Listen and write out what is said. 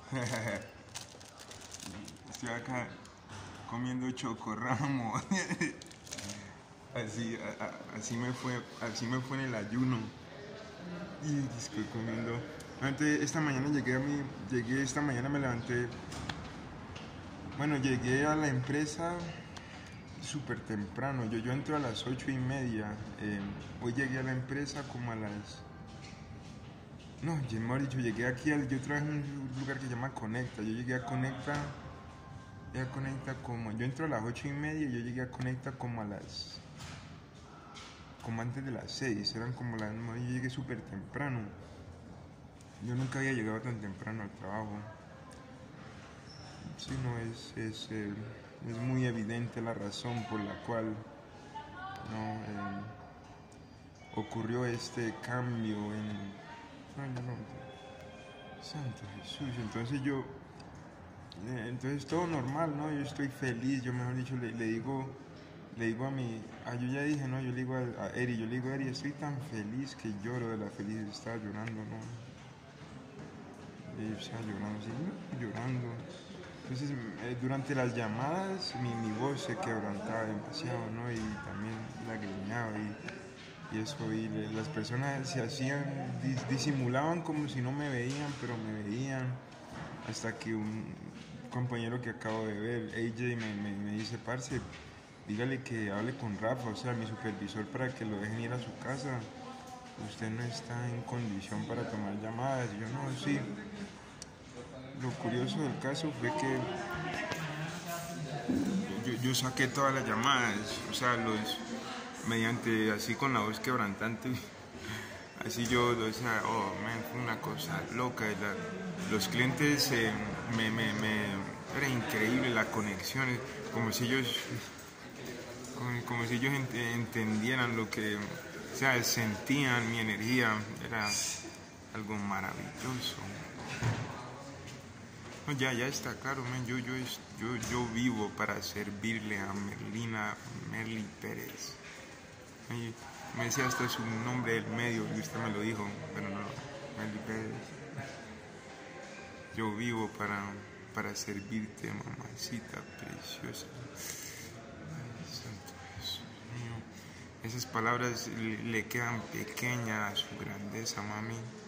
Estoy acá comiendo chocorramo. Así me fue en el ayuno. Y estoy comiendo. Antes, esta mañana esta mañana me levanté. Bueno, llegué a la empresa súper temprano. Yo entro a las 8:30. Hoy llegué a la empresa como a las. No, yo mejor dicho, yo trabajo en un lugar que se llama Conecta. Yo llegué a Conecta como. Yo entro a las 8:30 y yo llegué a Conecta como antes de las 6. Eran como las. No, yo llegué súper temprano. Yo nunca había llegado tan temprano al trabajo. Sí, no, es muy evidente la razón por la cual no ocurrió este cambio en. Ay, no, Santo Jesús. Entonces todo normal, ¿no? Yo estoy feliz. Yo, mejor dicho, le digo a mi. Yo ya dije, ¿no? Yo le digo a Eri, Eri, estoy tan feliz que lloro de la felicidad. Estaba llorando, ¿no? Y estaba llorando, sí, llorando. Entonces, durante las llamadas, mi voz se quebrantaba demasiado, ¿no? Y también lagrimeaba y eso. Y las personas se hacían, disimulaban como si no me veían, pero me veían. Hasta que un compañero que acabo de ver, AJ, me dice, parce, dígale que hable con Rafa, o sea, mi supervisor, para que lo dejen ir a su casa. Usted no está en condición para tomar llamadas. Y yo, no, sí. Lo curioso del caso fue que yo saqué todas las llamadas, o sea, mediante así con la voz quebrantante. Así yo decía, oh, man, fue una cosa loca. Los clientes, era increíble la conexión, como si ellos entendieran lo que, o sea, sentían mi energía. Era algo maravilloso. No, ya está claro, man. Yo vivo para servirle a Merly Pérez. Me decía hasta su nombre del medio y usted me lo dijo, pero no, Merly Pérez. Yo vivo para servirte, mamacita preciosa. Ay, santo Jesús mío. Esas palabras le quedan pequeñas a su grandeza, mami.